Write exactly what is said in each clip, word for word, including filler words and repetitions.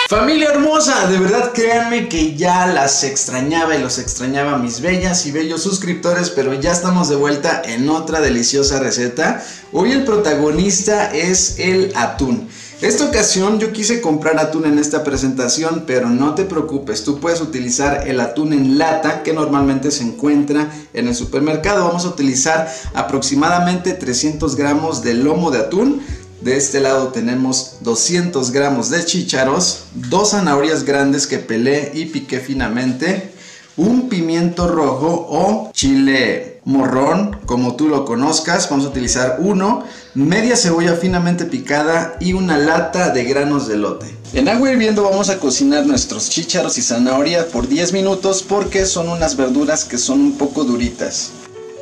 Familia hermosa, de verdad créanme que ya las extrañaba y los extrañaba mis bellas y bellos suscriptores, pero ya estamos de vuelta en otra deliciosa receta. Hoy el protagonista es el atún. Esta ocasión yo quise comprar atún en esta presentación, pero no te preocupes, tú puedes utilizar el atún en lata que normalmente se encuentra en el supermercado. Vamos a utilizar aproximadamente trescientos gramos de lomo de atún. De este lado tenemos doscientos gramos de chícharos, dos zanahorias grandes que pelé y piqué finamente, un pimiento rojo o chile morrón, como tú lo conozcas, vamos a utilizar uno, media cebolla finamente picada y una lata de granos de elote. En agua hirviendo vamos a cocinar nuestros chícharos y zanahoria por diez minutos porque son unas verduras que son un poco duritas.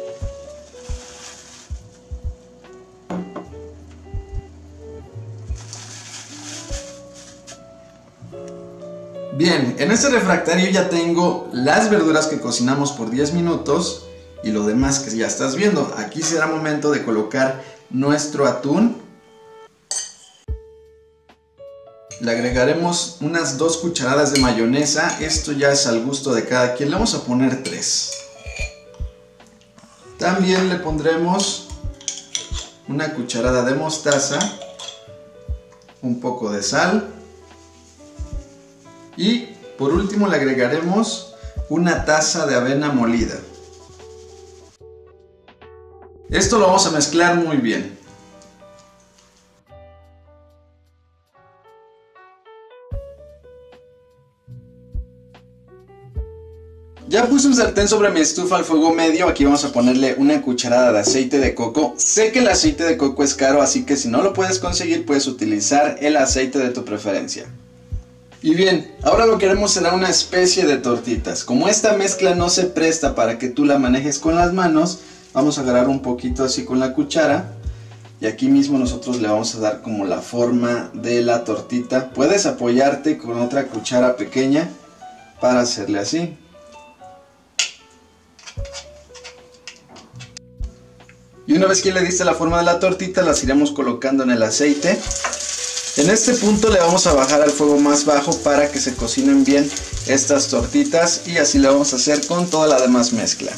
Bien, en este refractario ya tengo las verduras que cocinamos por diez minutos y lo demás que ya estás viendo. Aquí será momento de colocar nuestro atún. Le agregaremos unas dos cucharadas de mayonesa. Esto ya es al gusto de cada quien. Le vamos a poner tres. También le pondremos una cucharada de mostaza, un poco de sal. Y por último le agregaremos una taza de avena molida. Esto lo vamos a mezclar muy bien. Ya puse un sartén sobre mi estufa al fuego medio. Aquí vamos a ponerle una cucharada de aceite de coco. Sé que el aceite de coco es caro, así que si no lo puedes conseguir puedes utilizar el aceite de tu preferencia. Y bien, ahora lo que haremos será una especie de tortitas. Como esta mezcla no se presta para que tú la manejes con las manos, vamos a agarrar un poquito así con la cuchara y aquí mismo nosotros le vamos a dar como la forma de la tortita. Puedes apoyarte con otra cuchara pequeña para hacerle así. Y una vez que le diste la forma de la tortita, las iremos colocando en el aceite. En este punto le vamos a bajar al fuego más bajo para que se cocinen bien estas tortitas y así le vamos a hacer con toda la demás mezcla.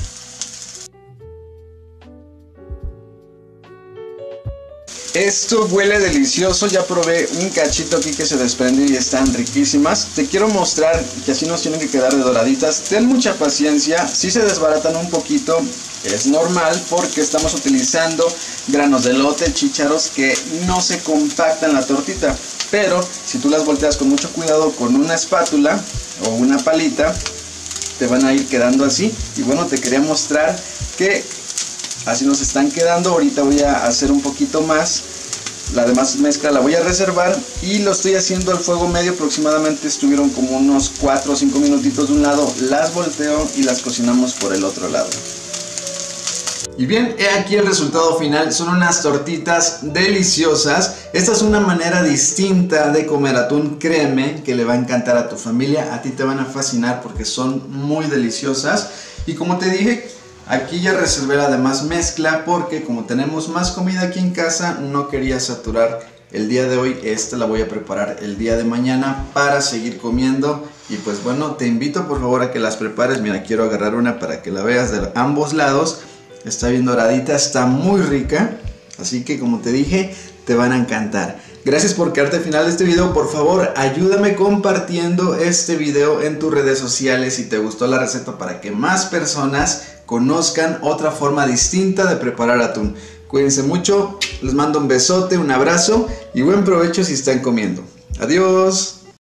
Esto huele delicioso, ya probé un cachito aquí que se desprendió y están riquísimas. Te quiero mostrar que así nos tienen que quedar de doraditas. Ten mucha paciencia, si se desbaratan un poquito es normal porque estamos utilizando granos de elote, chícharos que no se compactan la tortita. Pero si tú las volteas con mucho cuidado con una espátula o una palita, te van a ir quedando así. Y bueno, te quería mostrar que así nos están quedando. Ahorita voy a hacer un poquito más. La demás mezcla la voy a reservar y lo estoy haciendo al fuego medio. Aproximadamente estuvieron como unos cuatro o cinco minutitos de un lado. Las volteo y las cocinamos por el otro lado. Y bien, he aquí el resultado final. Son unas tortitas deliciosas. Esta es una manera distinta de comer atún. Créeme que le va a encantar a tu familia. A ti te van a fascinar porque son muy deliciosas. Y como te dije, aquí ya reservé la demás mezcla porque como tenemos más comida aquí en casa, no quería saturar el día de hoy. Esta la voy a preparar el día de mañana para seguir comiendo. Y pues bueno, te invito por favor a que las prepares. Mira, quiero agarrar una para que la veas de ambos lados. Está bien doradita, está muy rica. Así que como te dije, te van a encantar. Gracias por quedarte al final de este video. Por favor, ayúdame compartiendo este video en tus redes sociales si te gustó la receta para que más personas conozcan otra forma distinta de preparar atún. Cuídense mucho, les mando un besote, un abrazo y buen provecho si están comiendo. Adiós.